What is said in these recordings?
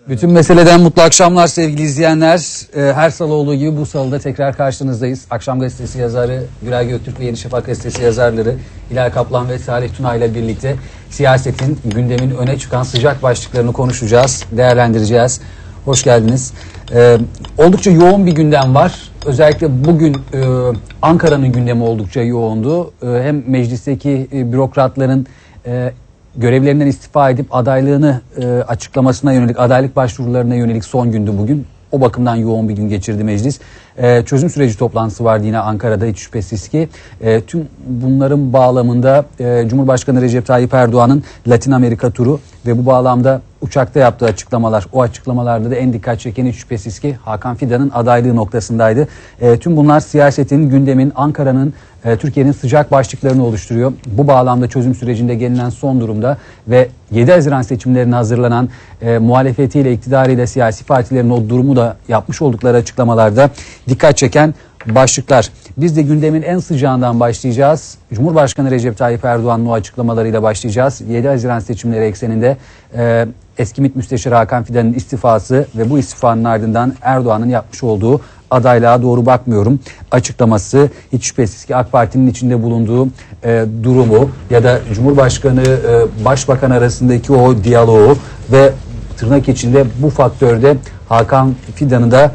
Bütün meseleden mutlu akşamlar sevgili izleyenler. Her salı olduğu gibi bu salıda tekrar karşınızdayız. Akşam Gazetesi yazarı Güray Göktürk ve Yeni Şafak Gazetesi yazarları Hilal Kaplan ve Salih Tuna ile birlikte siyasetin, gündemin öne çıkan sıcak başlıklarını konuşacağız, değerlendireceğiz. Hoş geldiniz. Oldukça yoğun bir gündem var. Özellikle bugün Ankara'nın gündemi oldukça yoğundu. Hem meclisteki bürokratların görevlerinden istifa edip adaylığını açıklamasına yönelik, adaylık başvurularına yönelik son gündü bugün. O bakımdan yoğun bir gün geçirdi meclis. Çözüm süreci toplantısı vardı yine Ankara'da, hiç şüphesiz ki. Tüm bunların bağlamında Cumhurbaşkanı Recep Tayyip Erdoğan'ın Latin Amerika turu ve bu bağlamda uçakta yaptığı açıklamalar, o açıklamalarda da en dikkat çeken hiç şüphesiz ki Hakan Fidan'ın adaylığı noktasındaydı. Tüm bunlar siyasetin, gündemin, Ankara'nın, Türkiye'nin sıcak başlıklarını oluşturuyor. Bu bağlamda çözüm sürecinde gelinen son durumda ve 7 Haziran seçimlerine hazırlanan muhalefetiyle, iktidarıyla siyasi partilerin o durumu da yapmış oldukları açıklamalarda dikkat çeken başlıklar. Biz de gündemin en sıcağından başlayacağız. Cumhurbaşkanı Recep Tayyip Erdoğan'ın o açıklamalarıyla başlayacağız. 7 Haziran seçimleri ekseninde eski MİT Müsteşarı Hakan Fidan'ın istifası ve bu istifanın ardından Erdoğan'ın yapmış olduğu adaylığa doğru bakmıyorum açıklaması, hiç şüphesiz ki AK Parti'nin içinde bulunduğu durumu ya da Cumhurbaşkanı Başbakan arasındaki o diyaloğu ve tırnak içinde bu faktörde Hakan Fidan'ı da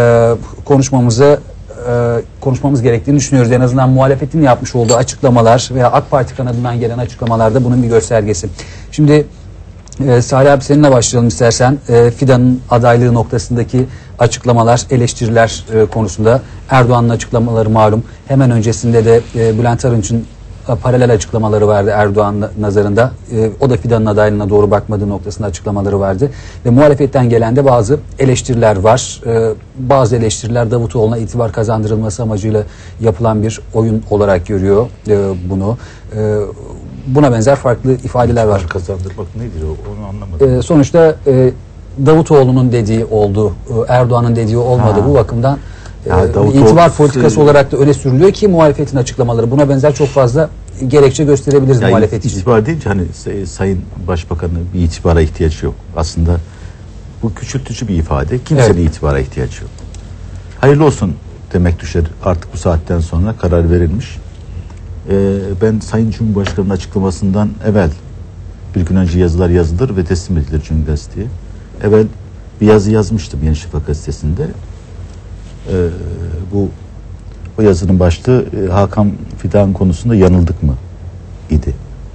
konuşmamız gerektiğini düşünüyoruz. En azından muhalefetin yapmış olduğu açıklamalar veya AK Parti kanadından gelen açıklamalarda bunun bir göstergesi. Şimdi Salih abi seninle başlayalım istersen. Fidan'ın adaylığı noktasındaki açıklamalar, eleştiriler konusunda. Erdoğan'ın açıklamaları malum. Hemen öncesinde de Bülent Arınç'ın paralel açıklamaları vardı Erdoğan nazarında. O da Fidan'ın adaylığına doğru bakmadığı noktasında açıklamaları vardı. Ve muhalefetten gelen de bazı eleştiriler var. Bazı eleştiriler Davutoğlu'na itibar kazandırılması amacıyla yapılan bir oyun olarak görüyor bunu. Buna benzer farklı ifadeler var. Kazandırmak nedir onu anlamadım. Sonuçta Davutoğlu'nun dediği oldu, Erdoğan'ın dediği olmadı. Bu bakımdan itibar politikası olarak da öne sürülüyor ki muhalefetin açıklamaları. Buna benzer çok fazla gerekçe gösterebiliriz muhalefet için. İtibar deyince hani Sayın Başbakan'ın bir itibara ihtiyacı yok. Aslında bu küçültücü bir ifade. Kimsenin itibara ihtiyacı yok. Hayırlı olsun demek düşer. Artık bu saatten sonra karar verilmiş. Ben Sayın Cumhurbaşkanı'nın açıklamasından evvel bir gün önce yazılar yazılır ve teslim edilir Cumhuriyet Gazete'ye. Evvel bir yazı yazmıştım Yeni Şafak Gazetesi'nde. O yazının başlığı Hakan Fidan konusunda yanıldık mı idi.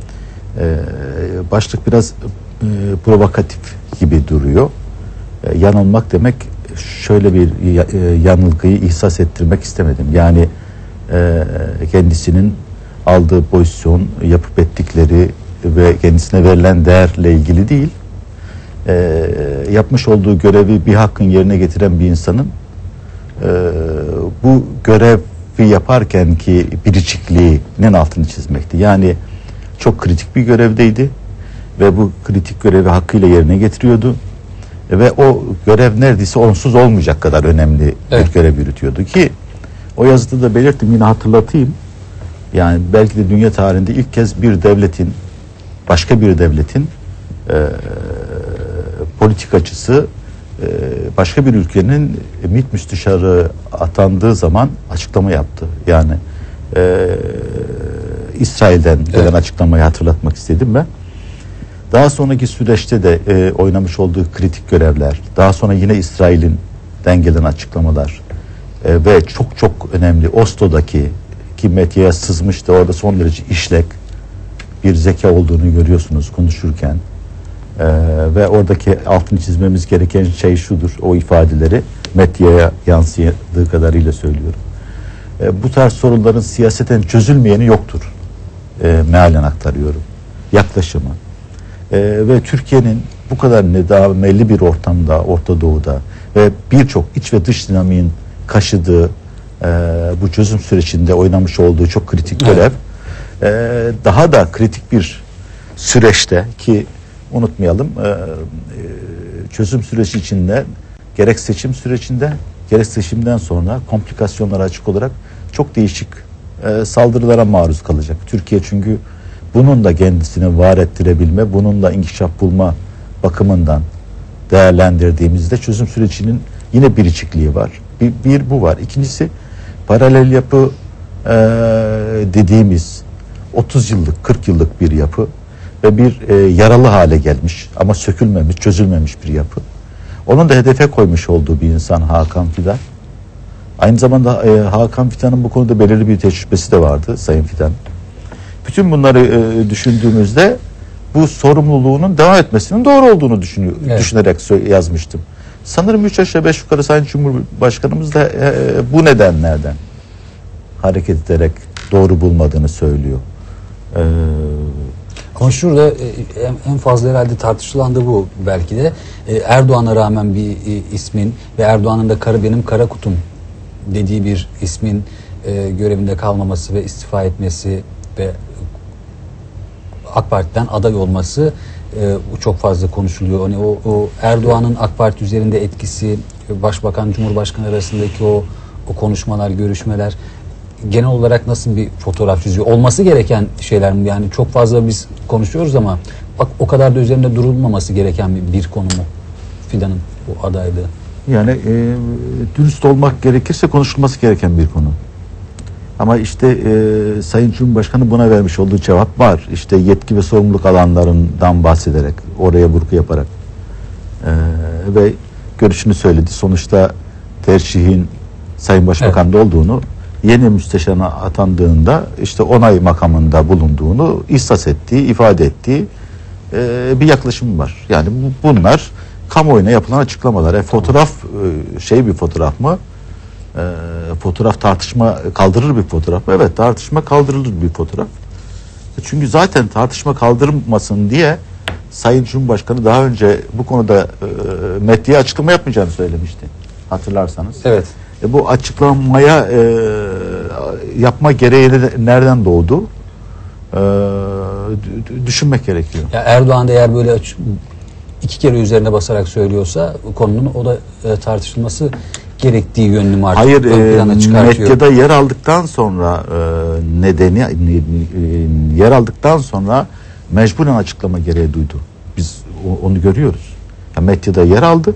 Başlık biraz provokatif gibi duruyor. Yanılmak demek, şöyle bir yanılgıyı ihsas ettirmek istemedim. Yani kendisinin aldığı pozisyon, yapıp ettikleri ve kendisine verilen değerle ilgili değil, yapmış olduğu görevi bir hakkın yerine getiren bir insanın bu görevi yaparken ki biricikliğinin altını çizmekti. Yani çok kritik bir görevdeydi ve bu kritik görevi hakkıyla yerine getiriyordu ve o görev neredeyse onsuz olmayacak kadar önemli bir görev yürütüyordu ki o yazıda da belirttim, yine hatırlatayım. Yani belki de dünya tarihinde ilk kez bir devletin, başka bir devletin politikacısı başka bir ülkenin MİT müsteşarı atandığı zaman açıklama yaptı. Yani İsrail'den gelen açıklamayı hatırlatmak istedim ben. Daha sonraki süreçte de oynamış olduğu kritik görevler, daha sonra yine İsrail'den gelen açıklamalar ve çok çok önemli Oslo'daki ki medyaya sızmıştı, orada son derece işlek bir zeka olduğunu görüyorsunuz konuşurken. Ve oradaki altını çizmemiz gereken şey şudur, o ifadeleri medyaya yansıdığı kadarıyla söylüyorum. Bu tarz sorunların siyaseten çözülmeyeni yoktur. Mealen aktarıyorum. Yaklaşımı. Ve Türkiye'nin bu kadar nedameli bir ortamda, Orta Doğu'da ve birçok iç ve dış dinamiğin kaşıdığı bu çözüm sürecinde oynamış olduğu çok kritik görev, daha da kritik bir süreçte ki unutmayalım, çözüm süreci içinde gerek seçim sürecinde gerek seçimden sonra komplikasyonlara açık olarak çok değişik saldırılara maruz kalacak. Türkiye çünkü bunun da kendisini var ettirebilme, bunun da inkişaf bulma bakımından değerlendirdiğimizde çözüm sürecinin yine biricikliği var. Bir bu var. İkincisi paralel yapı dediğimiz 30 yıllık 40 yıllık bir yapı ve bir yaralı hale gelmiş ama sökülmemiş, çözülmemiş bir yapı. Onun da hedefe koymuş olduğu bir insan Hakan Fidan. Aynı zamanda Hakan Fidan'ın bu konuda belirli bir tecrübesi de vardı Sayın Fidan. Bütün bunları düşündüğümüzde bu sorumluluğunun devam etmesinin doğru olduğunu düşünerek yazmıştım. Sanırım 3 aşağı 5 yukarı Sayın Cumhurbaşkanımız da bu nedenlerden hareket ederek doğru bulmadığını söylüyor. Ama şurada en fazla herhalde tartışılan da bu belki de. Erdoğan'a rağmen bir ismin ve Erdoğan'ın da benim kara kutum dediği bir ismin görevinde kalmaması ve istifa etmesi ve AK Parti'den aday olması çok fazla konuşuluyor. Hani o Erdoğan'ın AK Parti üzerinde etkisi, Başbakan, Cumhurbaşkanı arasındaki o konuşmalar, görüşmeler genel olarak nasıl bir fotoğraf çiziyor? Olması gereken şeyler mi? Yani çok fazla biz konuşuyoruz ama bak o kadar da üzerinde durulmaması gereken bir konu mu Fidan'ın bu adaylığı? Yani dürüst olmak gerekirse konuşulması gereken bir konu. Ama işte Sayın Cumhurbaşkanı buna vermiş olduğu cevap var. İşte yetki ve sorumluluk alanlarından bahsederek, oraya vurgu yaparak ve görüşünü söyledi. Sonuçta tercihin Sayın Başbakan'da olduğunu, yeni müsteşarına atandığında işte onay makamında bulunduğunu ihsas ettiği, ifade ettiği bir yaklaşım var. Yani bunlar kamuoyuna yapılan açıklamalar. Fotoğraf bir fotoğraf mı? Fotoğraf tartışma kaldırır bir fotoğraf mı? Evet, tartışma kaldırılır bir fotoğraf. Çünkü zaten tartışma kaldırılmasın diye Sayın Cumhurbaşkanı daha önce bu konuda medyaya açıklama yapmayacağını söylemişti. Hatırlarsanız. Evet. Bu açıklamaya yapma gereği nereden doğdu? Düşünmek gerekiyor. Ya Erdoğan da eğer böyle iki kere üzerine basarak söylüyorsa konunun o da tartışılması gerektiği yönünü mü artık hayır, çıkartıyor? medyada yer aldıktan sonra yer aldıktan sonra mecburen açıklama gereği duydu. Biz onu görüyoruz. Yani medyada yer aldı.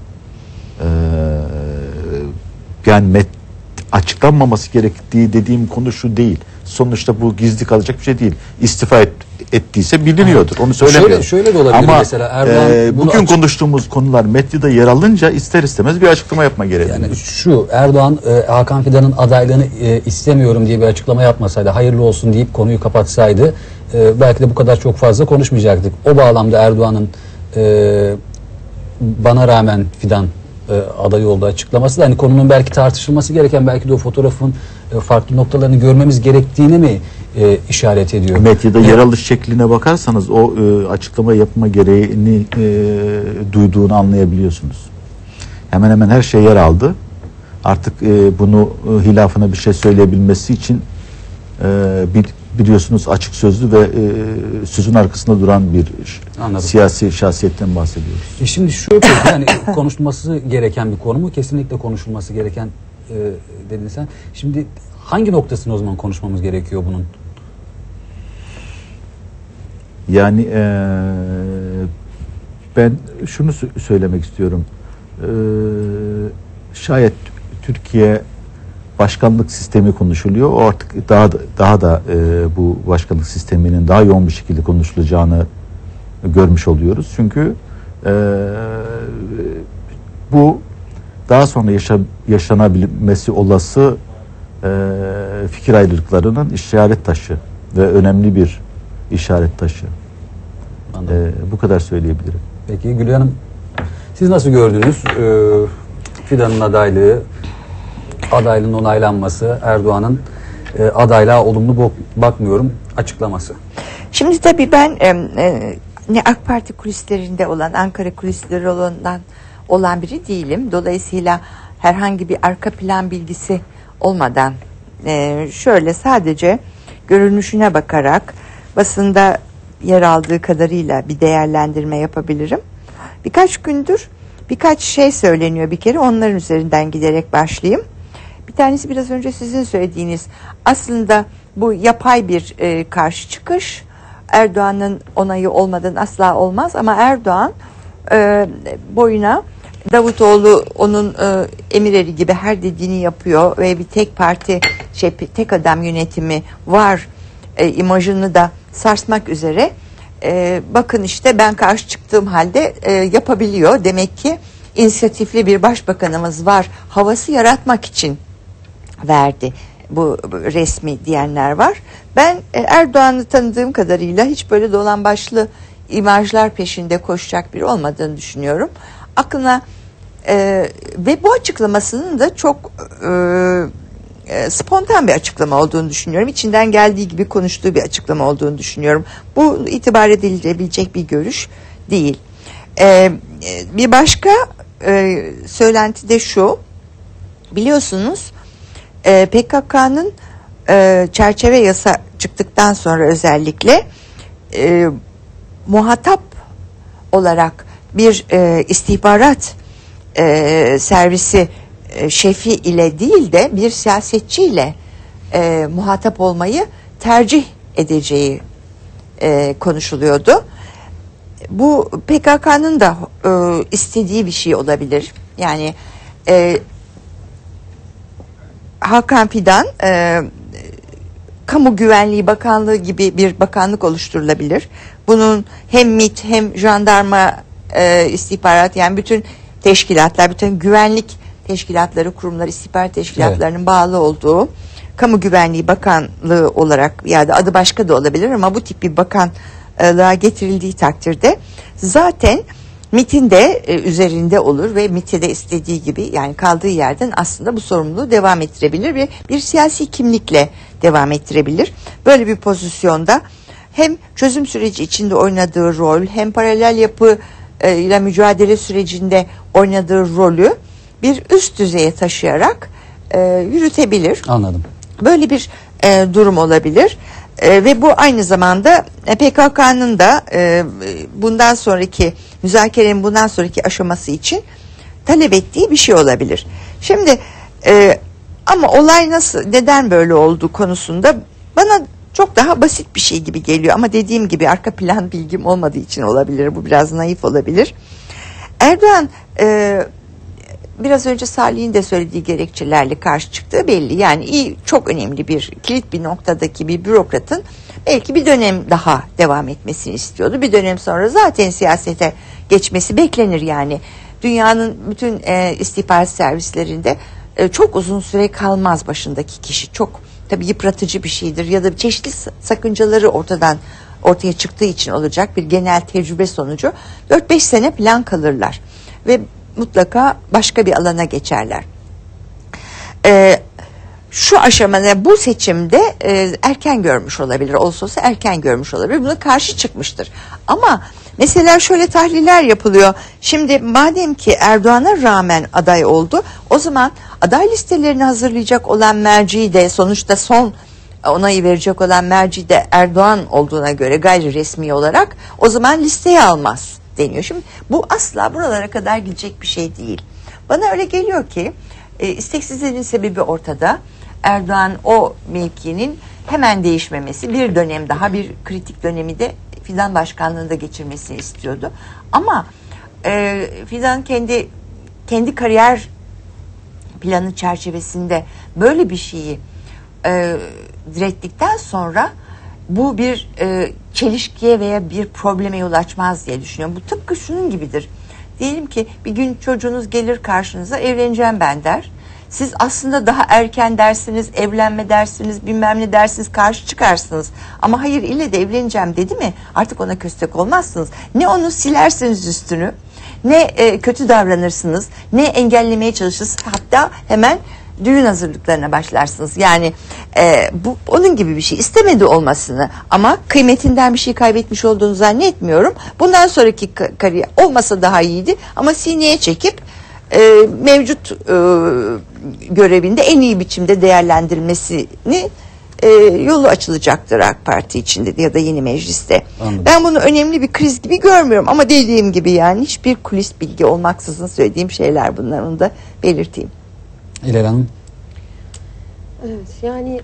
Yani açıklanmaması gerektiği dediğim konu şu değil. Sonuçta bu gizli kalacak bir şey değil. İstifa ettiyse biliniyordur. Onu söylemiyorum. Şöyle de olabilir. Ama mesela Erdoğan bugün konuştuğumuz konular medyada yer alınca ister istemez bir açıklama yapma gereği. Yani şu Erdoğan Hakan Fidan'ın adaylığını istemiyorum diye bir açıklama yapmasaydı, hayırlı olsun deyip konuyu kapatsaydı belki de bu kadar çok fazla konuşmayacaktık. O bağlamda Erdoğan'ın bana rağmen Fidan aday olduğu açıklaması da hani konunun belki tartışılması gereken, belki de o fotoğrafın farklı noktalarını görmemiz gerektiğini mi işaret ediyor? Medyada yer alış şekline bakarsanız o açıklama yapma gereğini duyduğunu anlayabiliyorsunuz. Hemen hemen her şey yer aldı. Artık bunu hilafına bir şey söyleyebilmesi için biliyorsunuz açık sözlü ve sözün arkasında duran bir siyasi şahsiyetten bahsediyoruz. Şimdi şu yani konuşulması gereken bir konu mu? Kesinlikle konuşulması gereken dedin sen. Şimdi hangi noktasını o zaman konuşmamız gerekiyor bunun? Yani ben şunu söylemek istiyorum. Şayet Türkiye başkanlık sistemi konuşuluyor. O artık daha da bu başkanlık sisteminin daha yoğun bir şekilde konuşulacağını görmüş oluyoruz. Çünkü bu daha sonra yaşanabilmesi olası fikir ayrılıklarının işaret taşı ve önemli bir işaret taşı. Bu kadar söyleyebilirim. Peki Gülay Hanım, siz nasıl gördünüz Fidan'ın adaylığın onaylanması, Erdoğan'ın adaylığa olumlu bakmıyorum açıklaması? Şimdi tabii ben ne AK Parti kulislerinde olan, Ankara kulisleri olan biri değilim. Dolayısıyla herhangi bir arka plan bilgisi olmadan şöyle sadece görünüşüne bakarak basında yer aldığı kadarıyla bir değerlendirme yapabilirim. Birkaç gündür birkaç şey söyleniyor bir kere, onların üzerinden giderek başlayayım. Bir tanesi biraz önce sizin söylediğiniz, aslında bu yapay bir karşı çıkış. Erdoğan'ın onayı olmadan asla olmaz ama Erdoğan boyuna Davutoğlu onun emir eri gibi her dediğini yapıyor ve bir tek parti tek adam yönetimi var imajını da sarsmak üzere. Bakın işte ben karşı çıktığım halde yapabiliyor. Demek ki inisiyatifli bir başbakanımız var. Havası yaratmak için verdi bu resmi diyenler var. Ben Erdoğan'ı tanıdığım kadarıyla hiç böyle dolambaçlı imajlar peşinde koşacak biri olmadığını düşünüyorum. Aklına ve bu açıklamasının da çok spontan bir açıklama olduğunu düşünüyorum. İçinden geldiği gibi konuştuğu bir açıklama olduğunu düşünüyorum. Bu itibar edilebilecek bir görüş değil. Bir başka söylenti de şu. Biliyorsunuz PKK'nın çerçeve yasa çıktıktan sonra özellikle muhatap olarak bir istihbarat servisi şefi ile değil de bir siyasetçiyle muhatap olmayı tercih edeceği konuşuluyordu. Bu PKK'nın da istediği bir şey olabilir. Yani Hakan Fidan Kamu Güvenliği Bakanlığı gibi bir bakanlık oluşturulabilir. Bunun hem MİT hem jandarma istihbarat yani bütün teşkilatlar, bütün güvenlik teşkilatları, kurumlar, istihbarat teşkilatlarının bağlı olduğu Kamu Güvenliği Bakanlığı olarak ya da adı başka da olabilir ama bu tip bir bakanlığa getirildiği takdirde zaten MİT'in de üzerinde olur ve MİT'e de istediği gibi yani kaldığı yerden aslında bu sorumluluğu devam ettirebilir ve bir siyasi kimlikle devam ettirebilir. Böyle bir pozisyonda hem çözüm süreci içinde oynadığı rol hem paralel yapı ile mücadele sürecinde oynadığı rolü bir üst düzeye taşıyarak yürütebilir. Anladım. Böyle bir durum olabilir. Ve bu aynı zamanda PKK'nın da bundan sonraki müzakerenin bundan sonraki aşaması için talep ettiği bir şey olabilir. Şimdi ama olay neden böyle olduğu konusunda bana çok daha basit bir şey gibi geliyor ama dediğim gibi arka plan bilgim olmadığı için olabilir. Bu biraz naif olabilir. Erdoğan biraz önce Salih'in de söylediği gerekçelerle karşı çıktığı belli. Yani çok önemli bir kilit bir noktadaki bir bürokratın belki bir dönem daha devam etmesini istiyordu. Bir dönem sonra zaten siyasete geçmesi beklenir yani. Dünyanın bütün istihbarat servislerinde çok uzun süre kalmaz başındaki kişi. Çok tabii yıpratıcı bir şeydir ya da çeşitli sakıncaları ortaya çıktığı için olacak bir genel tecrübe sonucu 4-5 sene falan kalırlar ve mutlaka başka bir alana geçerler. Şu aşamada bu seçimde erken görmüş olabilir, olsa erken görmüş olabilir. Buna karşı çıkmıştır. Ama mesela şöyle tahliller yapılıyor. Şimdi madem ki Erdoğan'a rağmen aday oldu, o zaman aday listelerini hazırlayacak olan merci de sonuçta son onayı verecek olan merci de Erdoğan olduğuna göre gayri resmi olarak o zaman listeye almaz deniyor. Şimdi bu asla buralara kadar gidecek bir şey değil. Bana öyle geliyor ki isteksizliğinin sebebi ortada. Erdoğan o mevkinin hemen değişmemesi, bir dönem daha bir kritik dönemi de Fidan başkanlığında geçirmesini istiyordu. Ama Fidan kendi kariyer planı çerçevesinde böyle bir şeyi direttikten sonra bu bir çelişkiye veya bir probleme yol açmaz diye düşünüyorum. Bu tıpkı şunun gibidir. Diyelim ki bir gün çocuğunuz gelir karşınıza, evleneceğim ben der. Siz aslında daha erken dersiniz, evlenme dersiniz, bilmem ne dersiniz, karşı çıkarsınız. Ama hayır, ille de evleneceğim dedi mi artık ona köstek olmazsınız. Ne onu silersiniz üstünü, ne kötü davranırsınız, ne engellemeye çalışırsınız. Hatta hemen düğün hazırlıklarına başlarsınız. Yani bu onun gibi bir şey. İstemedi olmasını ama kıymetinden bir şey kaybetmiş olduğunu zannetmiyorum. Bundan sonraki kariyer olmasa daha iyiydi ama sineye çekip mevcut görevinde en iyi biçimde değerlendirmesini yolu açılacaktır AK Parti içinde ya da yeni mecliste. Anladım. Ben bunu önemli bir kriz gibi görmüyorum ama dediğim gibi yani hiçbir kulis bilgi olmaksızın söylediğim şeyler bunlar, onu da belirteyim. İlhan Hanım. Evet, yani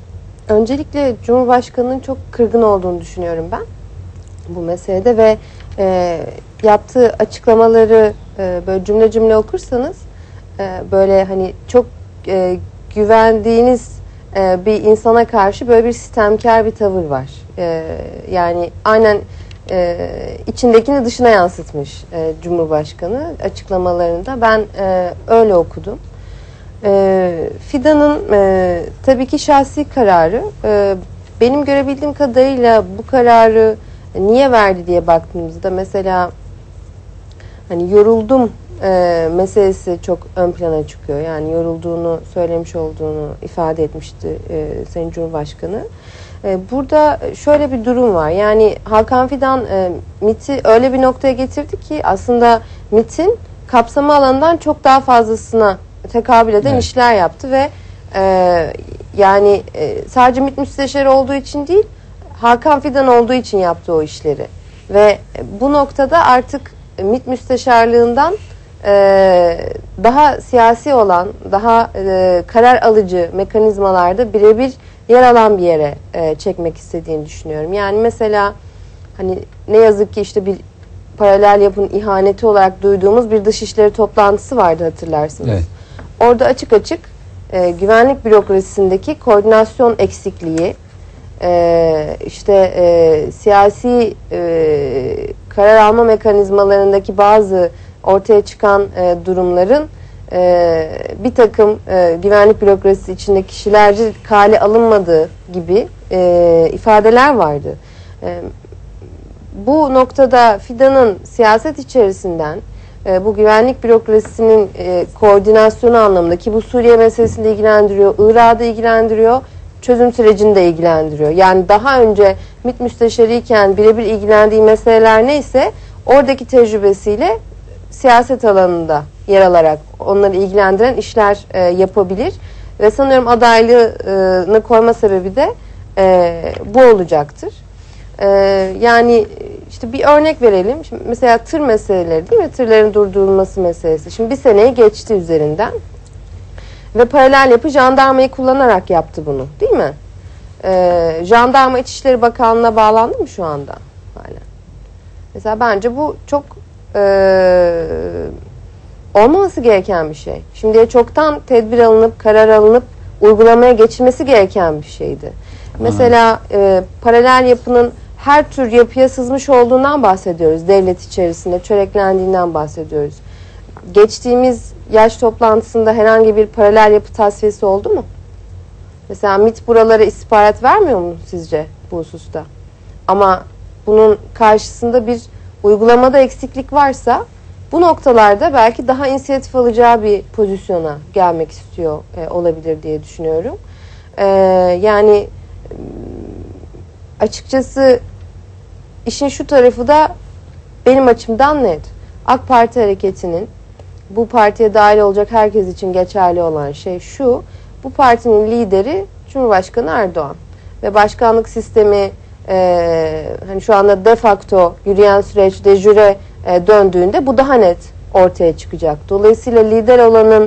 öncelikle Cumhurbaşkanı'nın çok kırgın olduğunu düşünüyorum ben bu meselede ve yaptığı açıklamaları böyle cümle cümle okursanız böyle hani çok güvendiğiniz bir insana karşı böyle bir sistemkar bir tavır var. Yani aynen içindekini dışına yansıtmış Cumhurbaşkanı açıklamalarında. Ben öyle okudum. Fidan'ın tabii ki şahsi kararı. Benim görebildiğim kadarıyla bu kararı niye verdi diye baktığımızda mesela hani yoruldum meselesi çok ön plana çıkıyor. Yani yorulduğunu söylemiş olduğunu ifade etmişti Sayın Cumhurbaşkanı. Burada şöyle bir durum var. Yani Hakan Fidan MİT'i öyle bir noktaya getirdi ki aslında MİT'in kapsama alanından çok daha fazlasına tekabül eden işler yaptı ve yani sadece MİT müsteşarı olduğu için değil, Hakan Fidan olduğu için yaptı o işleri. Ve bu noktada artık MİT müsteşarlığından daha siyasi olan, daha karar alıcı mekanizmalarda birebir yer alan bir yere çekmek istediğini düşünüyorum. Yani mesela hani ne yazık ki işte bir paralel yapının ihaneti olarak duyduğumuz bir dışişleri toplantısı vardı, hatırlarsınız. Evet. Orada açık açık güvenlik bürokrasisindeki koordinasyon eksikliği, siyasi karar alma mekanizmalarındaki bazı ortaya çıkan durumların bir takım güvenlik bürokrasisi içindeki kişilerce kale alınmadığı gibi ifadeler vardı. Bu noktada Fidan'ın siyaset içerisinden bu güvenlik bürokrasisinin koordinasyonu anlamında, ki bu Suriye meselesini de ilgilendiriyor, Irak'ı da ilgilendiriyor, çözüm sürecini de ilgilendiriyor. Yani daha önce MİT müsteşarıyken birebir ilgilendiği meseleler neyse oradaki tecrübesiyle siyaset alanında yer alarak onları ilgilendiren işler yapabilir. Ve sanıyorum adaylığını koyma sebebi de bu olacaktır. Yani işte bir örnek verelim. Şimdi mesela tır meseleleri, değil mi? Tırların durdurulması meselesi. Şimdi bir seneyi geçti üzerinden. Ve paralel yapı jandarmayı kullanarak yaptı bunu, değil mi? Jandarma İçişleri Bakanlığı'na bağlandı mı şu anda? Hala. Mesela bence bu çok olmaması gereken bir şey. Şimdiye çoktan tedbir alınıp, karar alınıp uygulamaya geçilmesi gereken bir şeydi. Mesela paralel yapının her tür yapıya sızmış olduğundan bahsediyoruz. Devlet içerisinde çöreklendiğinden bahsediyoruz. Geçtiğimiz yaş toplantısında herhangi bir paralel yapı tasfiyesi oldu mu? Mesela MİT buralara istihbarat vermiyor mu sizce bu hususta? Ama bunun karşısında bir uygulamada eksiklik varsa bu noktalarda belki daha inisiyatif alacağı bir pozisyona gelmek istiyor olabilir diye düşünüyorum. Yani açıkçası işin şu tarafı da benim açımdan net. AK Parti hareketinin, bu partiye dahil olacak herkes için geçerli olan şey şu: bu partinin lideri Cumhurbaşkanı Erdoğan ve başkanlık sistemi hani şu anda de facto yürüyen süreç de jure döndüğünde bu daha net ortaya çıkacak. Dolayısıyla lider olanın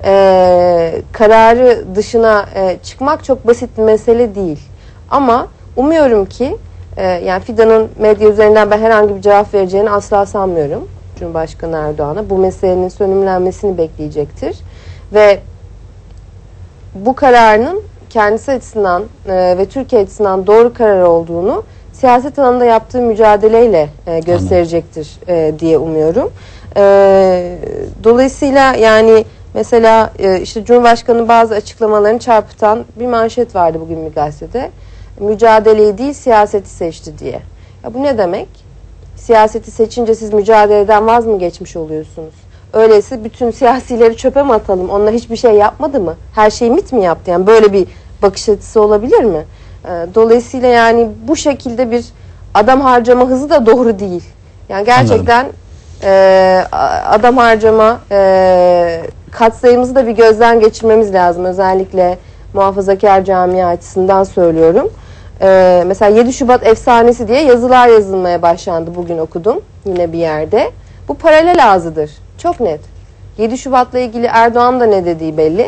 kararı dışına çıkmak çok basit bir mesele değil. Ama umuyorum ki yani Fidan'ın medya üzerinden ben herhangi bir cevap vereceğini asla sanmıyorum. Cumhurbaşkanı Erdoğan'a bu meselenin sönümlenmesini bekleyecektir. Ve bu kararının kendisi açısından ve Türkiye açısından doğru karar olduğunu siyaset alanında yaptığı mücadeleyle gösterecektir diye umuyorum. Dolayısıyla yani mesela işte Cumhurbaşkanı'nın bazı açıklamalarını çarpıtan bir manşet vardı bugün bir gazetede. Mücadeleyi değil siyaseti seçti diye. Ya bu ne demek? Siyaseti seçince siz mücadeleden vaz mı geçmiş oluyorsunuz? Öyleyse bütün siyasileri çöpe mi atalım? Onlar hiçbir şey yapmadı mı? Her şeyi MİT mi yaptı? Yani böyle bir bakış açısı olabilir mi? Dolayısıyla yani bu şekilde bir adam harcama hızı da doğru değil. Yani gerçekten adam harcama katsayımızı da bir gözden geçirmemiz lazım. Özellikle muhafazakar camia açısından söylüyorum. Mesela 7 Şubat efsanesi diye yazılar yazılmaya başlandı, bugün okudum yine bir yerde. Bu paralel ağzıdır. Çok net. 7 Şubat'la ilgili Erdoğan da ne dediği belli.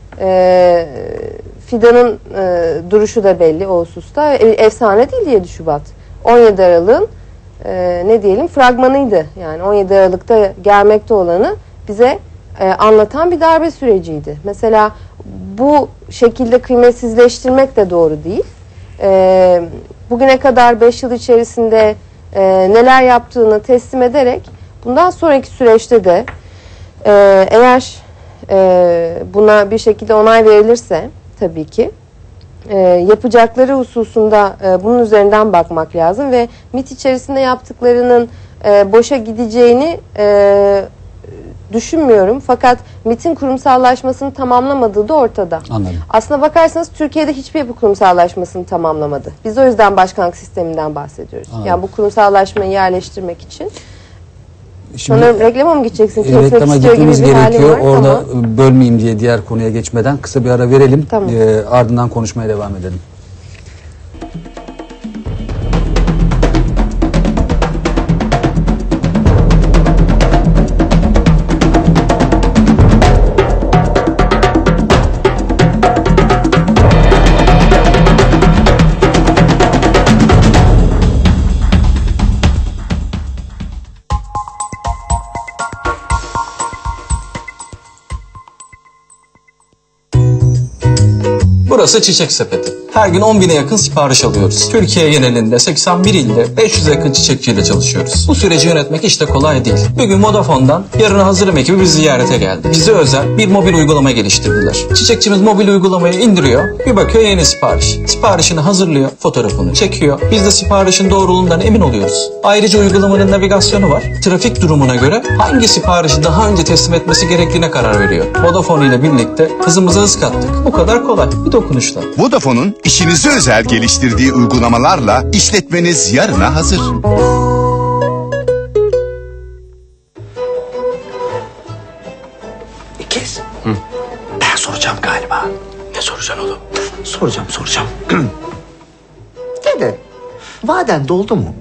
Fidan'ın duruşu da belli o hususta. Efsane değil 7 Şubat. 17 Aralık'ın ne diyelim fragmanıydı. Yani 17 Aralık'ta gelmekte olanı bize anlatan bir darbe süreciydi. Mesela bu şekilde kıymetsizleştirmek de doğru değil. Bugüne kadar 5 yıl içerisinde neler yaptığını teslim ederek bundan sonraki süreçte de eğer buna bir şekilde onay verilirse tabii ki yapacakları hususunda bunun üzerinden bakmak lazım ve MİT içerisinde yaptıklarının boşa gideceğini düşünmüyorum. Fakat MİT'in kurumsallaşmasını tamamlamadığı da ortada. Anladım. Aslına bakarsanız Türkiye'de hiçbir yapı kurumsallaşmasını tamamlamadı. Biz o yüzden başkanlık sisteminden bahsediyoruz. Anladım. Yani bu kurumsallaşmayı yerleştirmek için. Şimdi Sonra reklama mı gideceksin? Kesmek reklama istiyor gibi gitmemiz bir halim gerekiyor. var. Orada Tamam. bölmeyeyim diye diğer konuya geçmeden kısa bir ara verelim. Tamam. Ardından konuşmaya devam edelim. Burası Çiçek Sepeti. Her gün 10.000'e yakın sipariş alıyoruz. Türkiye genelinde 81 ilde 500'e yakın çiçekçiyle çalışıyoruz. Bu süreci yönetmek hiç de kolay değil. Bugün Vodafone'dan Yarına Hazırım ekibi bizi ziyarete geldi. Bize özel bir mobil uygulama geliştirdiler. Çiçekçimiz mobil uygulamayı indiriyor, bir bakıyor yeni sipariş. Siparişini hazırlıyor, fotoğrafını çekiyor. Biz de siparişin doğruluğundan emin oluyoruz. Ayrıca uygulamanın navigasyonu var. Trafik durumuna göre hangi siparişi daha önce teslim etmesi gerektiğine karar veriyor. Vodafone ile birlikte hızımıza hız kattık. Bu kadar kolay. Bir dokunuşla. Vodafone'un işinize özel geliştirdiği uygulamalarla işletmeniz yarına hazır. İkiz. Ben soracağım galiba. Ne soracaksın oğlum? Soracağım. Dede, vaden doldu mu?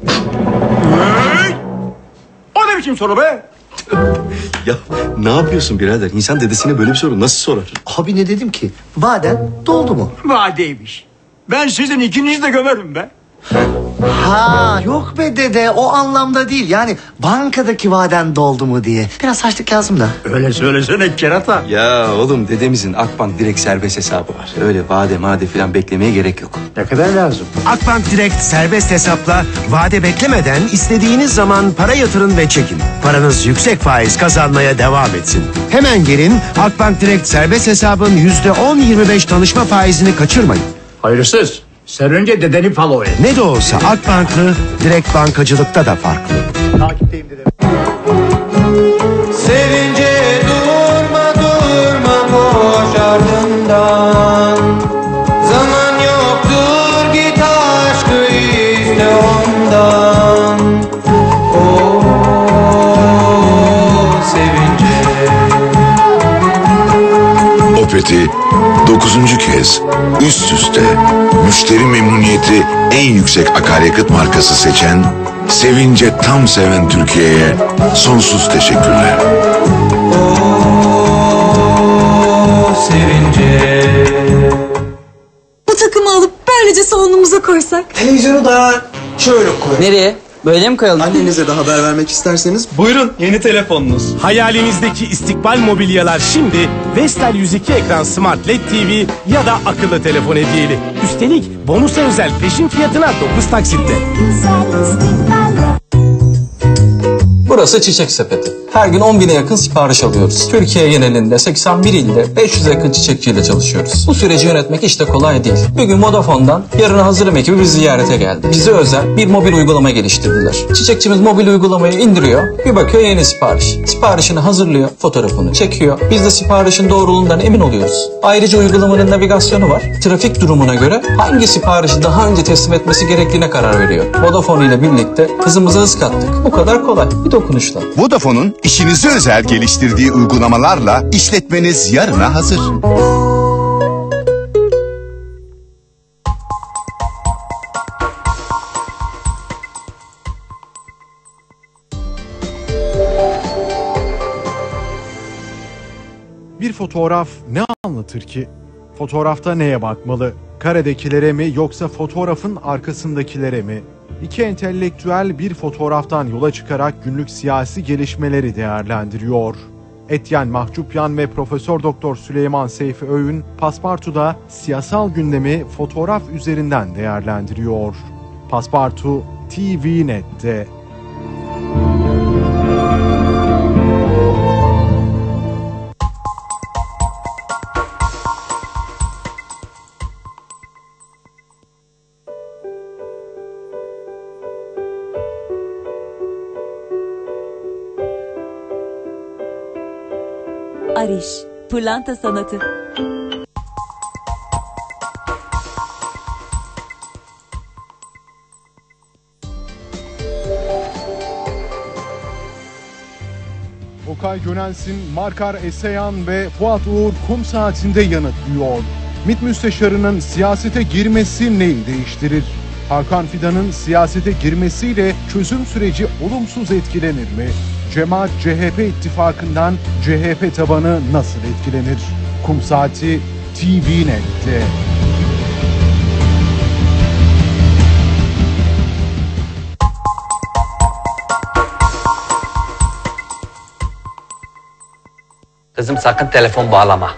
O ne biçim soru be? Ya ne yapıyorsun birader? İnsan dedesine böyle bir soru nasıl sorar? Abi ne dedim ki? Vaden doldu mu? Vadeymiş. Ben sizin ikinizi de gömerim be. Ha yok be dede, o anlamda değil. Yani bankadaki vaden doldu mu diye. Biraz haçlık lazım da. Öyle söylesene kerata. Ya oğlum dedemizin Akbank direkt serbest hesabı var. Öyle vade made falan beklemeye gerek yok. Ne kadar lazım? Akbank Direkt serbest hesapla vade beklemeden istediğiniz zaman para yatırın ve çekin. Paranız yüksek faiz kazanmaya devam etsin. Hemen gelin Akbank Direkt serbest hesabın %10-25 danışma faizini kaçırmayın. Hayırsız. Sen önce dedeni follow et. Ne de olsa Akbank'lı direkt bankacılıkta da farklı. Takipteyim dedem. Sevince durma koş ardından. Zaman yoktur git aşkı iste ondan. Oh sevince. Opet'i 9. kez üst üste müşteri memnuniyeti en yüksek akaryakıt markası seçen, sevince tam seven Türkiye'ye sonsuz teşekkürler. Sevince. Bu takımı alıp böylece salonumuza koysak. Televizyonu da şöyle koy. Nereye? Böyle mi koyalım? Annenize de haber vermek isterseniz buyurun, yeni telefonunuz. Hayalinizdeki istikbal mobilyalar şimdi Vestel 102 ekran Smart LED TV ya da akıllı telefon hediyeli. Üstelik bonusa özel peşin fiyatına 9 taksitte. Burası Çiçek Sepeti. Her gün 10.000'e yakın sipariş alıyoruz. Türkiye genelinde 81 ilde 500'e yakın çiçekçiyle çalışıyoruz. Bu süreci yönetmek hiç de kolay değil. Bugün Vodafone'dan Yarına Hazırım ekibi bizi ziyarete geldi. Bize özel bir mobil uygulama geliştirdiler. Çiçekçimiz mobil uygulamayı indiriyor, bir bakıyor yeni sipariş. Siparişini hazırlıyor, fotoğrafını çekiyor. Biz de siparişin doğruluğundan emin oluyoruz. Ayrıca uygulamanın navigasyonu var. Trafik durumuna göre hangi siparişi daha önce teslim etmesi gerektiğine karar veriyor. Vodafone ile birlikte hızımıza hız kattık. Bu kadar kolay. Bir dokunuşla. Vodafone'un işinize özel geliştirdiği uygulamalarla işletmeniz yarına hazır. Bir fotoğraf ne anlatır ki? Fotoğrafta neye bakmalı? Karedekilere mi yoksa fotoğrafın arkasındakilere mi? İki entelektüel bir fotoğraftan yola çıkarak günlük siyasi gelişmeleri değerlendiriyor. Etyen Mahçupyan ve Profesör Doktor Süleyman Seyfi Öğün, Paspartu'da siyasal gündemi fotoğraf üzerinden değerlendiriyor. Paspartu TV.net'te. Ariş, pırlanta sanatı. Okay Gönensin, Markar Eseyan ve Fuat Uğur kum saatinde yanıtlıyor. MİT Müsteşarı'nın siyasete girmesi neyi değiştirir? Hakan Fidan'ın siyasete girmesiyle çözüm süreci olumsuz etkilenir mi? Cemaat CHP ittifakından CHP tabanı nasıl etkilenir? Kum Saati TV.net'te. Kızım sakın telefon bağlama.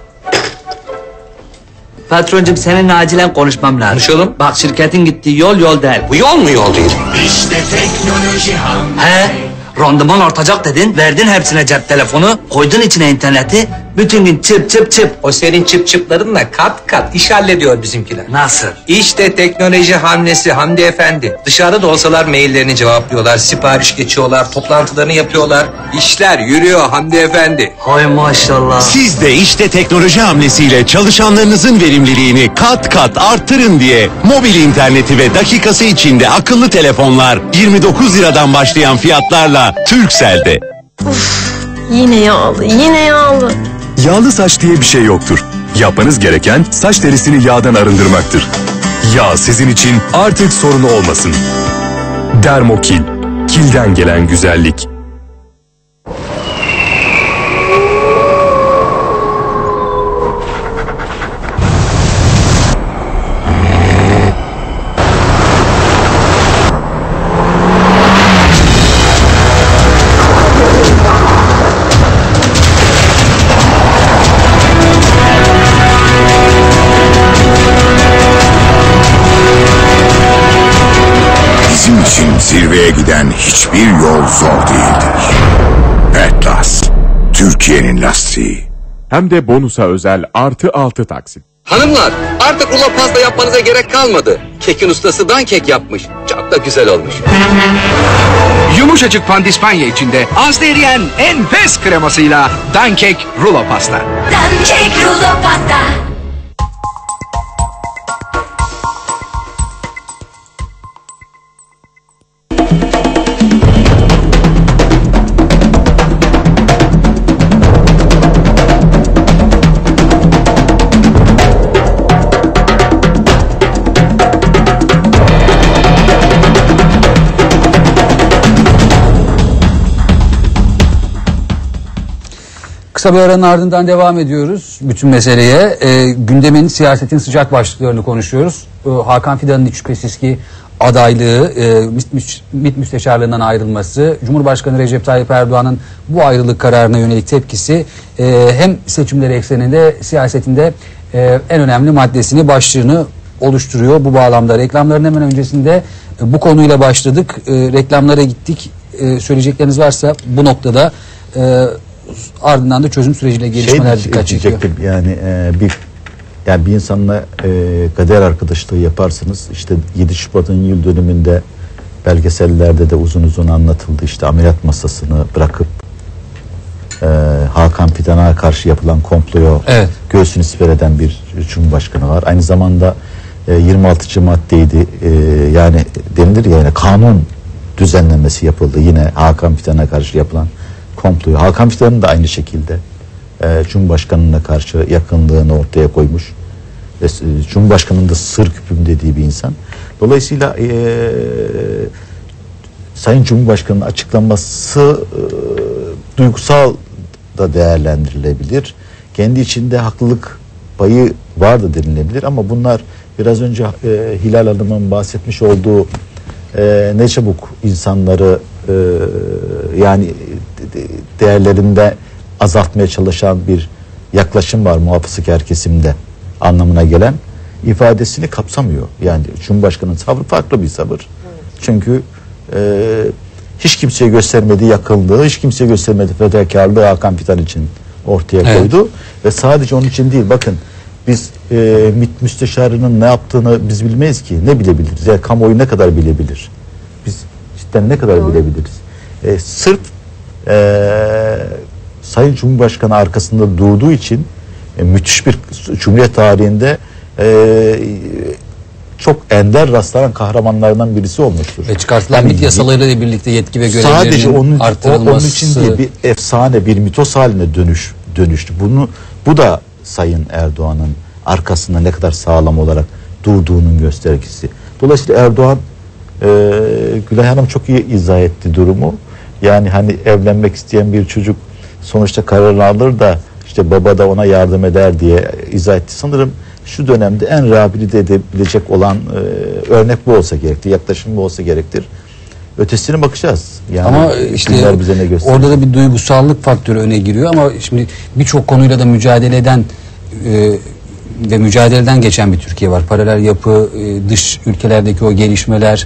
Patroncum seninle acilen konuşmam lazım. Konuşalım. Bak şirketin gittiği yol değil. Bu yol mu yol değil? İşte teknoloji hamle. He? Randıman artacak dedin, verdin hepsine cep telefonu, koydun içine interneti, bütün gün çıp çıp çıp. O senin çıp çıplarınla kat kat iş hallediyor bizimkiler. Nasıl? İşte teknoloji hamlesi Hamdi Efendi. Dışarıda da olsalar maillerini cevaplıyorlar, sipariş geçiyorlar, toplantılarını yapıyorlar. İşler yürüyor Hamdi Efendi. Hay maşallah. Siz de işte teknoloji hamlesiyle çalışanlarınızın verimliliğini kat kat arttırın diye mobil interneti ve dakikası içinde akıllı telefonlar 29 liradan başlayan fiyatlarla Turkcell'de. Yine yağlı, yine yağlı. Yağlı saç diye bir şey yoktur. Yapmanız gereken saç derisini yağdan arındırmaktır. Yağ sizin için artık sorun olmasın. Dermokil, kilden gelen güzellik. Zirveye giden hiçbir yol zor değildir. Atlas, Türkiye'nin lastiği. Hem de bonusa özel +6 taksit. Hanımlar artık rulo pasta yapmanıza gerek kalmadı. Kekin ustası Dankek yapmış. Çok da güzel olmuş. Yumuşacık pandispanya içinde az eriyen enfes kremasıyla Dankek rulo pasta. Dankek rulo pasta. Kısa bir aranın ardından devam ediyoruz bütün meseleye. Gündemin, siyasetin sıcak başlıklarını konuşuyoruz. Hakan Fidan'ın hiç şüphesiz ki adaylığı, MİT Müsteşarlığından ayrılması, Cumhurbaşkanı Recep Tayyip Erdoğan'ın bu ayrılık kararına yönelik tepkisi hem seçimleri ekseninde, siyasetinde en önemli maddesini, başlığını oluşturuyor. Bu bağlamda reklamların hemen öncesinde bu konuyla başladık. Reklamlara gittik. Söyleyecekleriniz varsa bu noktada ardından da çözüm süreciyle gelişmeler dikkat çekiyor. Yani bir insanla kader arkadaşlığı yaparsınız. İşte 7 Şubat'ın yıl dönümünde belgesellerde de uzun uzun anlatıldı. İşte ameliyat masasını bırakıp Hakan Fidan'a karşı yapılan komploya göğsünü siper eden bir Cumhurbaşkanı var. Aynı zamanda 26. maddeydi. Yani denilir ya, yani kanun düzenlemesi yapıldı. Yine Hakan Fidan'a karşı yapılan komployu. Hakan Fidan'ın da aynı şekilde Cumhurbaşkanı'na karşı yakınlığını ortaya koymuş. Cumhurbaşkanı'nın da sır küpüm dediği bir insan. Dolayısıyla Sayın Cumhurbaşkanı'nın açıklaması duygusal da değerlendirilebilir. Kendi içinde haklılık payı var da denilebilir ama bunlar biraz önce Hilal Hanım'ın bahsetmiş olduğu ne çabuk insanları yani değerlerinde azaltmaya çalışan bir yaklaşım var muhafazakar kesimde anlamına gelen ifadesini kapsamıyor. Yani Cumhurbaşkanı'nın sabrı farklı bir sabır. Çünkü hiç kimseye göstermediği yakınlığı, hiç kimseye göstermediği fedakarlığı Hakan Fidan için ortaya koydu. Ve sadece onun için değil, bakın biz MİT müsteşarının ne yaptığını biz bilmeyiz ki. Ne bilebiliriz? Yani kamuoyu ne kadar bilebilir? Biz cidden ne kadar bilebiliriz? Sırf Sayın Cumhurbaşkanı arkasında durduğu için müthiş bir Cumhuriyet tarihinde çok ender rastlanan kahramanlardan birisi olmuştur. Ve çıkartılan MİT yasalarıyla birlikte yetki ve görevlerinin artırılması. Onun için değil, bir efsane, bir mitos haline dönüştü. Bu da Sayın Erdoğan'ın arkasında ne kadar sağlam olarak durduğunun göstergesi. Dolayısıyla Erdoğan, Gülay Hanım çok iyi izah etti durumu. Yani hani evlenmek isteyen bir çocuk sonuçta kararını alır da işte baba da ona yardım eder diye izah etti. Sanırım şu dönemde en rehabilite edebilecek olan örnek bu olsa gerektir, yaklaşım bu olsa gerektir. Ötesine bakacağız. Yani ama işte bize ne gösterir? Orada da bir duygusallık faktörü öne giriyor ama şimdi birçok konuyla da mücadele eden ve mücadeleden geçen bir Türkiye var. Paralel yapı, dış ülkelerdeki o gelişmeler,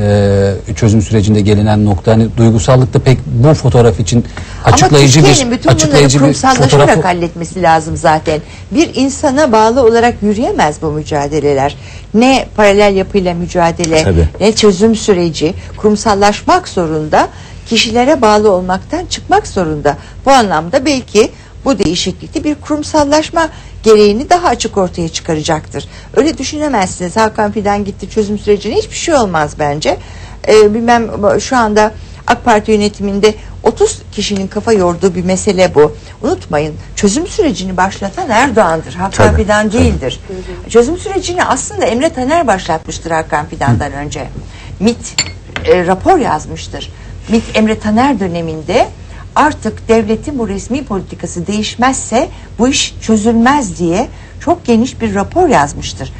çözüm sürecinde gelinen nokta, hani duygusallık da pek bu fotoğraf için açıklayıcı bütün bunları kurumsallaşarak halletmesi lazım zaten. Bir insana bağlı olarak yürüyemez bu mücadeleler. Ne paralel yapıyla mücadele, ne çözüm süreci kurumsallaşmak zorunda, kişilere bağlı olmaktan çıkmak zorunda. Bu anlamda belki bu değişiklikte bir kurumsallaşma gereğini daha açık ortaya çıkaracaktır. Öyle düşünemezsiniz. Hakan Fidan gitti, çözüm sürecine hiçbir şey olmaz bence. Bilmem, şu anda AK Parti yönetiminde 30 kişinin kafa yorduğu bir mesele bu. Unutmayın, çözüm sürecini başlatan Erdoğan'dır. Hakan Fidan değildir. Çözüm sürecini aslında Emre Taner başlatmıştır Hakan Fidan'dan önce. MİT rapor yazmıştır. MİT Emre Taner döneminde artık devletin bu resmi politikası değişmezse bu iş çözülmez diye çok geniş bir rapor yazmıştır.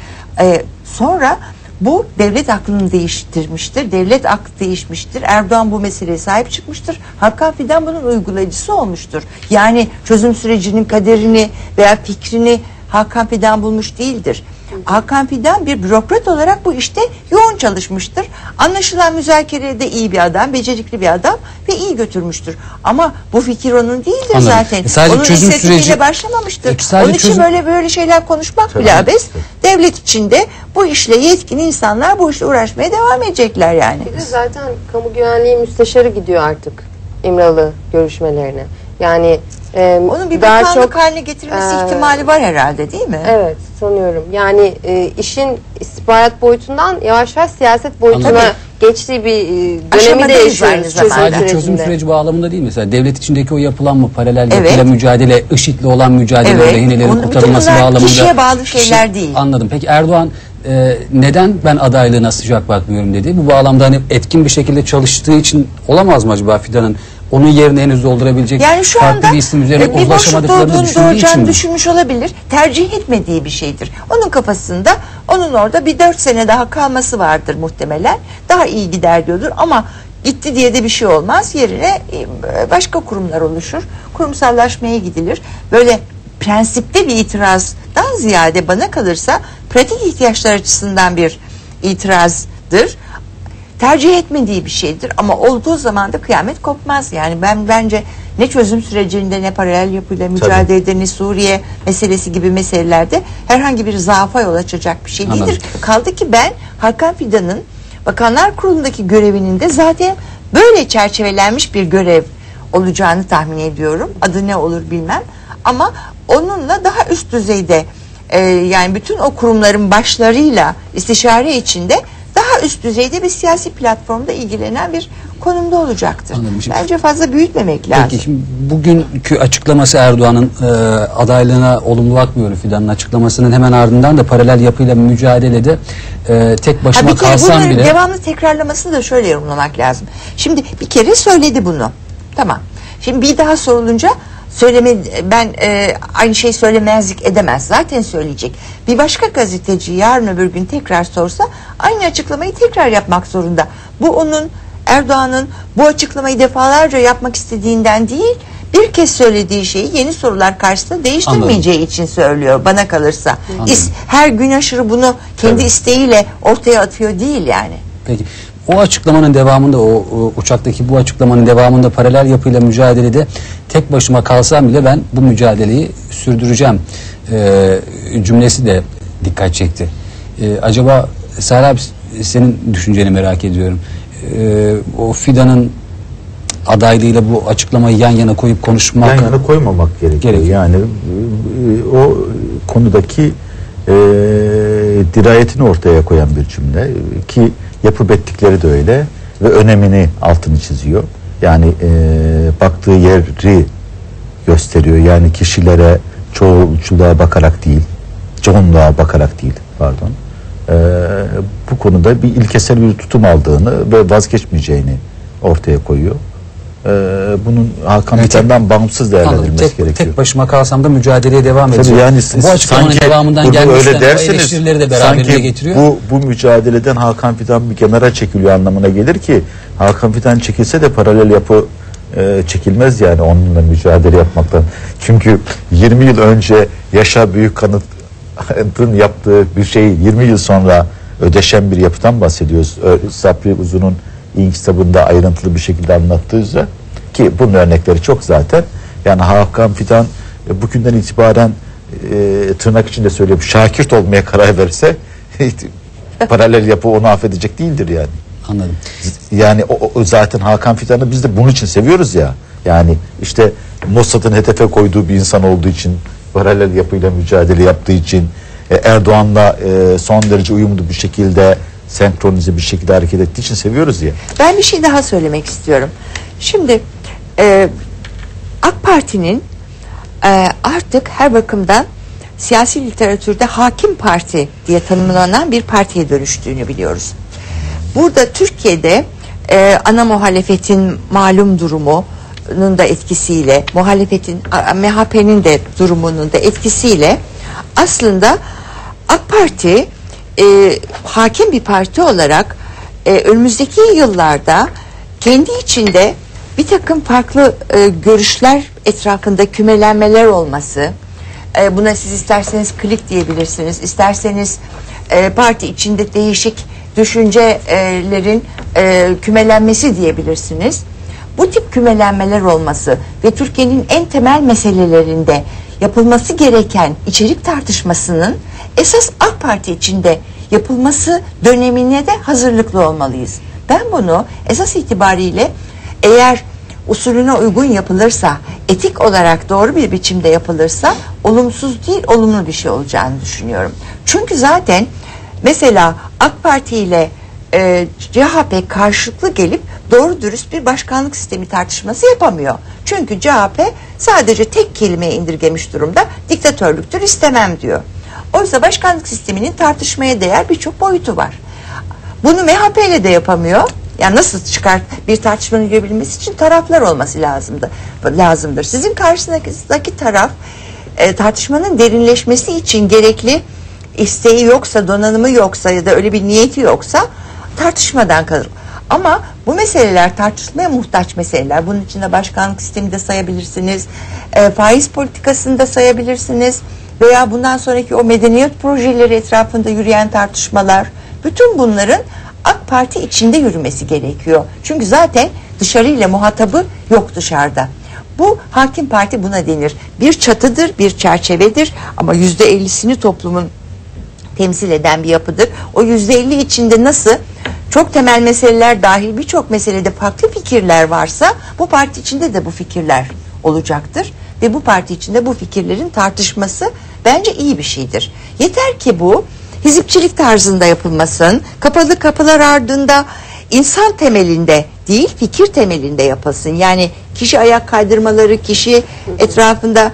Sonra bu devlet aklını değiştirmiştir. Devlet aklı değişmiştir. Erdoğan bu meseleye sahip çıkmıştır. Hakan Fidan bunun uygulayıcısı olmuştur. Yani çözüm sürecinin kaderini veya fikrini Hakan Fidan bulmuş değildir. Hakan Fidan bir bürokrat olarak bu işte yoğun çalışmıştır. Anlaşılan müzakerede iyi bir adam, becerikli bir adam ve iyi götürmüştür. Ama bu fikir onun değildir zaten. Onun inisiyatifiyle başlamamıştır. Onun için böyle şeyler konuşmak bile abes. Devlet içinde bu işle yetkin insanlar bu işle uğraşmaya devam edecekler yani. Bir de zaten kamu güvenliği müsteşarı gidiyor artık İmralı görüşmelerine. Yani onun bir bakanlık haline getirilmesi ihtimali var herhalde, değil mi? Evet, sanıyorum. Yani işin istihbarat boyutundan yavaş yavaş siyaset boyutuna geçtiği bir dönemi de yaşıyoruz. Sadece çözüm süreci bağlamında değil, mesela devlet içindeki o yapılanma, paralel yapıyla mücadele, IŞİD'le olan mücadele, rehinelerin kurtarılması bağlamında. Kişiye bağlı şeyler değil. Anladım. Peki Erdoğan neden ben adaylığına sıcak bakmıyorum dedi? Bu bağlamda hani etkin bir şekilde çalıştığı için olamaz mı acaba Fidan'ın? Onun yerine henüz doldurabilecek yani şu farklı anda bir isim üzerine uzlaşamadıklarını düşündüğü için mi? Düşünmüş olabilir. Tercih etmediği bir şeydir. Onun kafasında onun orada bir 4 sene daha kalması vardır muhtemelen. Daha iyi gider diyordur ama gitti diye de bir şey olmaz. Yerine başka kurumlar oluşur. Kurumsallaşmaya gidilir. Böyle prensipte bir itirazdan ziyade bana kalırsa pratik ihtiyaçlar açısından bir itirazdır. Tercih etmediği bir şeydir ama olduğu zaman da kıyamet kopmaz. Yani bence ne çözüm sürecinde ne paralel yapıyla mücadelede ne Suriye meselesi gibi meselelerde herhangi bir zaafa yol açacak bir şey değildir. Anladım. Kaldı ki ben Hakan Fidan'ın Bakanlar Kurulu'ndaki görevinin de zaten böyle çerçevelenmiş bir görev olacağını tahmin ediyorum. Adı ne olur bilmem ama onunla daha üst düzeyde yani bütün o kurumların başlarıyla istişare içinde daha üst düzeyde bir siyasi platformda ilgilenen bir konumda olacaktır. Bence fazla büyütmemek lazım. Peki şimdi bugünkü açıklaması Erdoğan'ın adaylığına olumlu bakmıyorum Fidan'ın açıklamasının hemen ardından da paralel yapıyla mücadelede tek başıma kalsam bile. Devamlı tekrarlamasını da şöyle yorumlamak lazım. Şimdi bir kere söyledi bunu. Tamam. Şimdi bir daha sorulunca aynı şeyi söylemezlik edemez. Zaten söyleyecek. Bir başka gazeteci yarın öbür gün tekrar sorsa aynı açıklamayı tekrar yapmak zorunda. Bu onun, Erdoğan'ın bu açıklamayı defalarca yapmak istediğinden değil, bir kez söylediği şeyi yeni sorular karşısında değiştirmeyeceği için söylüyor bana kalırsa. Her gün aşırı bunu kendi isteğiyle ortaya atıyor değil yani. Peki. O açıklamanın devamında, o uçaktaki bu açıklamanın devamında paralel yapıyla mücadelede tek başıma kalsam bile ben bu mücadeleyi sürdüreceğim cümlesi de dikkat çekti. Acaba Salih abi, senin düşünceni merak ediyorum. O Fidan'ın adaylığıyla bu açıklamayı yan yana koyup konuşmak... Yan yana koymamak gerekiyor. Yani o konudaki dirayetini ortaya koyan bir cümle ki yapıp ettikleri de öyle ve önemini altını çiziyor. Yani baktığı yeri gösteriyor. Yani kişilere çoğulculuğa bakarak değil, çoğunluğa bakarak değil, pardon. Bu konuda bir ilkesel bir tutum aldığını ve vazgeçmeyeceğini ortaya koyuyor. Bunun Hakan Fidan'dan bağımsız değerlendirilmesi gerekiyor. Tek başıma kalsam da mücadeleye devam edeceğim. Yani bu açıklamanın devamından gelmişten o eleştirileri de beraberinde getiriyor. Bu mücadeleden Hakan Fidan bir kenara çekiliyor anlamına gelir ki Hakan Fidan çekilse de paralel yapı çekilmez yani onunla mücadele yapmaktan. Çünkü 20 yıl önce Yaşar Büyükkanıt'ın yaptığı bir şeyi 20 yıl sonra ödeşen bir yapıdan bahsediyoruz. Sabri Uzun'un İlk kitabında ayrıntılı bir şekilde anlattığı üzere ki bunun örnekleri çok zaten. Yani Hakan Fidan bugünden itibaren tırnak içinde söylüyorum şakirt olmaya karar verirse paralel yapı onu affedecek değildir yani. Anladım. Yani o zaten Hakan Fidan'ı biz de bunun için seviyoruz ya. Yani işte Mossad'ın hedefe koyduğu bir insan olduğu için, paralel yapıyla mücadele yaptığı için, Erdoğan'la son derece uyumlu bir şekilde senkronize bir şekilde hareket ettiği için seviyoruz ya. Ben bir şey daha söylemek istiyorum. Şimdi AK Parti'nin artık her bakımdan siyasi literatürde hakim parti diye tanımlanan bir partiye dönüştüğünü biliyoruz. Burada Türkiye'de ana muhalefetin malum durumunun da etkisiyle, MHP'nin de durumunun da etkisiyle aslında AK Parti hakim bir parti olarak önümüzdeki yıllarda kendi içinde bir takım farklı görüşler etrafında kümelenmeler olması, buna siz isterseniz klik diyebilirsiniz, isterseniz parti içinde değişik düşüncelerin kümelenmesi diyebilirsiniz. Bu tip kümelenmeler olması ve Türkiye'nin en temel meselelerinde yapılması gereken içerik tartışmasının esas AK Parti içinde yapılması dönemine de hazırlıklı olmalıyız. Ben bunu esas itibariyle eğer usulüne uygun yapılırsa, etik olarak doğru bir biçimde yapılırsa olumsuz değil, olumlu bir şey olacağını düşünüyorum. Çünkü zaten mesela AK Parti ile CHP karşılıklı gelip doğru dürüst bir başkanlık sistemi tartışması yapamıyor. Çünkü CHP sadece tek kelimeye indirgemiş durumda, diktatörlüktür, istemem diyor. Oysa başkanlık sisteminin tartışmaya değer birçok boyutu var. Bunu MHP ile de yapamıyor. Yani nasıl çıkar bir tartışmanın yürüyebilmesi için taraflar olması lazımdır. Sizin karşınızdaki taraf tartışmanın derinleşmesi için gerekli isteği yoksa, donanımı yoksa ya da öyle bir niyeti yoksa tartışmadan kalır. Ama bu meseleler tartışmaya muhtaç meseleler. Bunun içinde başkanlık sistemi de sayabilirsiniz, faiz politikasını da sayabilirsiniz veya bundan sonraki o medeniyet projeleri etrafında yürüyen tartışmalar. Bütün bunların AK Parti içinde yürümesi gerekiyor. Çünkü zaten dışarıyla muhatabı yok dışarıda. Bu hakim parti buna denir. Bir çatıdır, bir çerçevedir ama %50'sini toplumun temsil eden bir yapıdır. O %50 içinde nasıl çok temel meseleler dahil birçok meselede farklı fikirler varsa bu parti içinde de bu fikirler olacaktır. Ve bu parti içinde bu fikirlerin tartışması bence iyi bir şeydir. Yeter ki bu hizipçilik tarzında yapılmasın, kapalı kapılar ardında insan temelinde değil fikir temelinde yapılsın. Yani kişi ayak kaydırmaları, kişi etrafında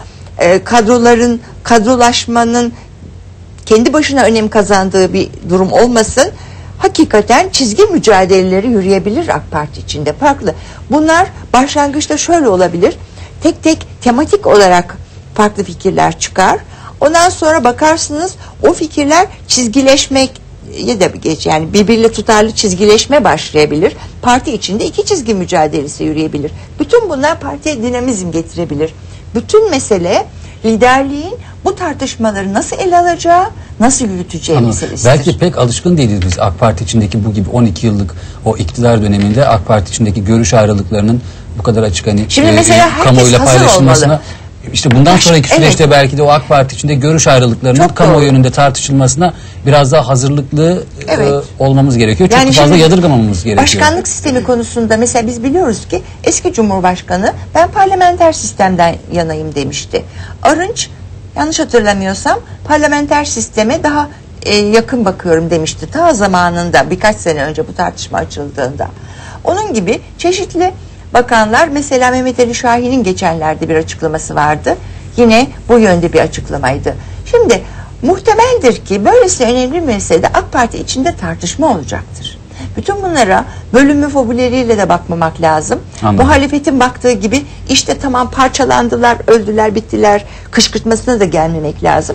kadrolaşmanın kendi başına önem kazandığı bir durum olmasın. Hakikaten çizgi mücadeleleri yürüyebilir AK Parti içinde farklı. Bunlar başlangıçta şöyle olabilir. Tek tek tematik olarak farklı fikirler çıkar. Ondan sonra bakarsınız o fikirler çizgileşmek ya da geç, yani birbiriyle tutarlı çizgileşme başlayabilir. Parti içinde iki çizgi mücadelesi yürüyebilir. Bütün bunlar partiye dinamizm getirebilir. Bütün mesele liderliğin bu tartışmaları nasıl ele alacağı, nasıl yürüteceği meselesidir. Belki pek alışkın değiliz biz AK Parti içindeki bu gibi 12 yıllık o iktidar döneminde AK Parti içindeki görüş ayrılıklarının bu kadar açık hani şimdi mesela kamuoyuyla paylaşılmasına. Olmalı. İşte bundan sonraki süreçte belki de o AK Parti içinde görüş ayrılıklarının kamuoyu önünde tartışılmasına biraz daha hazırlıklı olmamız gerekiyor. Çok fazla yadırgamamamız gerekiyor. Başkanlık sistemi konusunda mesela biz biliyoruz ki eski Cumhurbaşkanı ben parlamenter sistemden yanayım demişti. Arınç yanlış hatırlamıyorsam parlamenter sisteme daha yakın bakıyorum demişti. Ta zamanında birkaç sene önce bu tartışma açıldığında. Onun gibi çeşitli bakanlar, mesela Mehmet Ali Şahin'in geçenlerde bir açıklaması vardı. Yine bu yönde bir açıklamaydı. Şimdi muhtemeldir ki böylesi önemli bir meselede AK Parti içinde tartışma olacaktır. Bütün bunlara bölünme fobileriyle de bakmamak lazım. Anladım. Muhalefetin baktığı gibi işte tamam parçalandılar, öldüler, bittiler kışkırtmasına da gelmemek lazım.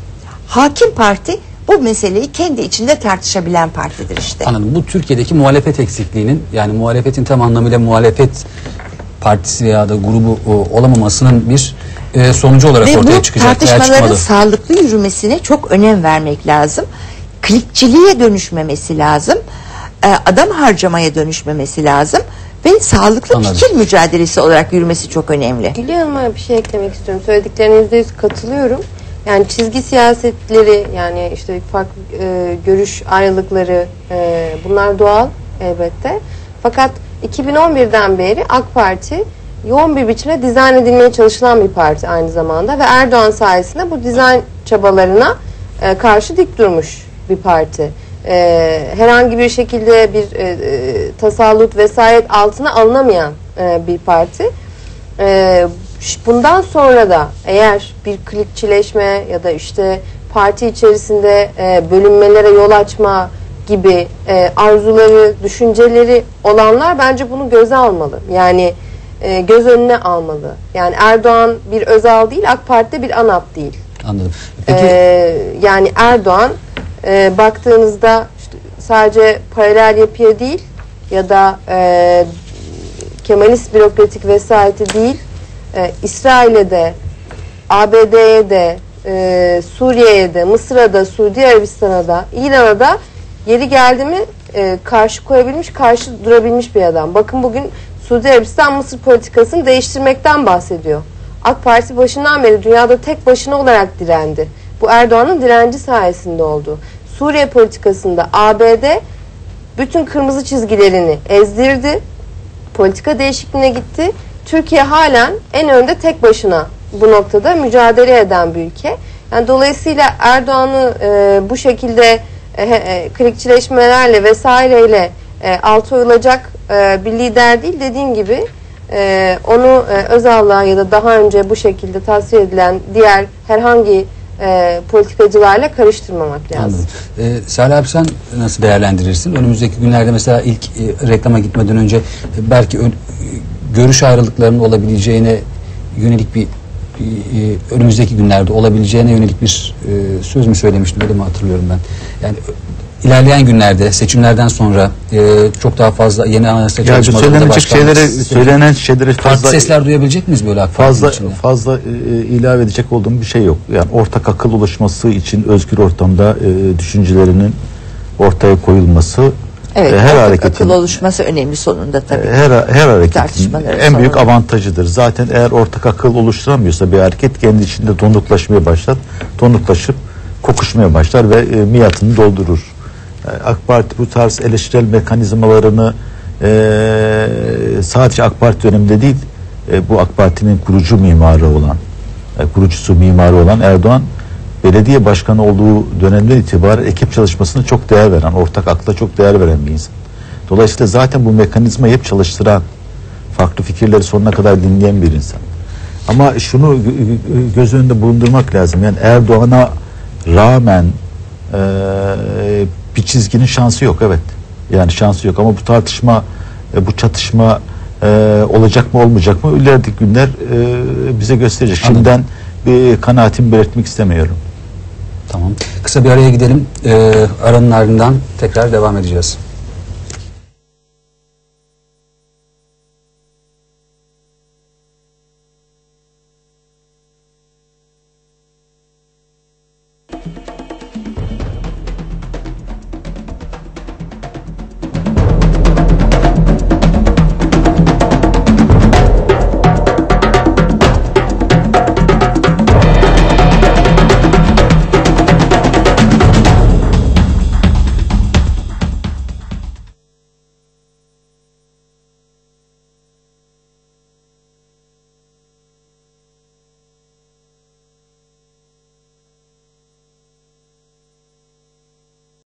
Hakim parti bu meseleyi kendi içinde tartışabilen partidir işte. Anladım. Bu Türkiye'deki muhalefet eksikliğinin, yani muhalefetin tam anlamıyla muhalefet partisi veya da grubu olamamasının bir sonucu olarak ortaya çıkacak. Ve bu tartışmaların sağlıklı yürümesine çok önem vermek lazım. Klikçiliğe dönüşmemesi lazım. Adam harcamaya dönüşmemesi lazım. Ve sağlıklı fikir mücadelesi olarak yürümesi çok önemli. Gülay Hanım'a bir şey eklemek istiyorum. Söylediklerine %100 katılıyorum. Yani çizgi siyasetleri, yani işte farklı görüş ayrılıkları bunlar doğal elbette. Fakat 2011'den beri AK Parti yoğun bir biçimde dizayn edilmeye çalışılan bir parti aynı zamanda ve Erdoğan sayesinde bu dizayn çabalarına karşı dik durmuş bir parti. Herhangi bir şekilde bir tasallut vesayet altına alınamayan bir parti. Bundan sonra da eğer bir klikçileşme ya da işte parti içerisinde bölünmelere yol açma gibi arzuları, düşünceleri olanlar bence bunu göze almalı. Yani göz önüne almalı. Yani Erdoğan bir Özal değil, AK Parti'de bir ANAP değil. Anladım. Peki. Yani Erdoğan baktığınızda işte sadece paralel yapıya değil ya da Kemalist bürokratik vesayeti değil, İsrail'e de, ABD'ye de, Suriye'ye de, Mısır'a da, Suudi Arabistan'a da, İran'a da yeri geldi mi karşı koyabilmiş, karşı durabilmiş bir adam. Bakın bugün Suudi Arabistan Mısır politikasını değiştirmekten bahsediyor. AK Parti başından beri dünyada tek başına olarak direndi. Bu Erdoğan'ın direnci sayesinde oldu. Suriye politikasında ABD bütün kırmızı çizgilerini ezdirdi. Politika değişikliğine gitti. Türkiye halen en önde tek başına bu noktada mücadele eden bir ülke. Yani dolayısıyla Erdoğan'ı bu şekilde klikçileşmelerle vesaireyle altı oyulacak bir lider değil. Dediğim gibi onu Özal'la ya da daha önce bu şekilde tasvir edilen diğer herhangi politikacılarla karıştırmamak lazım. Salih abi, sen nasıl değerlendirirsin? Önümüzdeki günlerde mesela ilk reklama gitmeden önce belki görüş ayrılıklarının olabileceğine yönelik bir önümüzdeki günlerde olabileceğine yönelik bir söz mü söylemiştim, öyle mi hatırlıyorum ben? Yani ilerleyen günlerde seçimlerden sonra çok daha fazla yeni anayasa çalışmalarında söylenen şeyleri farklı sesler duyabilecek miyiz böyle AK Parti içinde? Fazla ilave edecek olduğum bir şey yok. Yani ortak akıl oluşması için özgür ortamda düşüncelerinin ortaya koyulması, evet, her hareketin akıl oluşması önemli sonunda tabii. Her hareketin en büyük avantajıdır. Zaten eğer ortak akıl oluşturamıyorsa bir hareket kendi içinde donuklaşmaya başlar. Donuklaşıp kokuşmaya başlar ve miadını doldurur. AK Parti bu tarz eleştirel mekanizmalarını sadece AK Parti döneminde değil, bu AK Parti'nin kurucusu mimarı olan Erdoğan, belediye başkanı olduğu dönemden itibaren ekip çalışmasına çok değer veren, ortak akla çok değer veren bir insan. Dolayısıyla zaten bu mekanizmayı hep çalıştıran, farklı fikirleri sonuna kadar dinleyen bir insan. Ama şunu göz önünde bulundurmak lazım. Yani Erdoğan'a rağmen bir çizginin şansı yok, evet. Yani şansı yok ama bu tartışma, bu çatışma olacak mı olmayacak mı ilerideki günler bize gösterecek. Şimdiden bir kanaatimi belirtmek istemiyorum. Tamam. Kısa bir araya gidelim. Aranın ardından tekrar devam edeceğiz.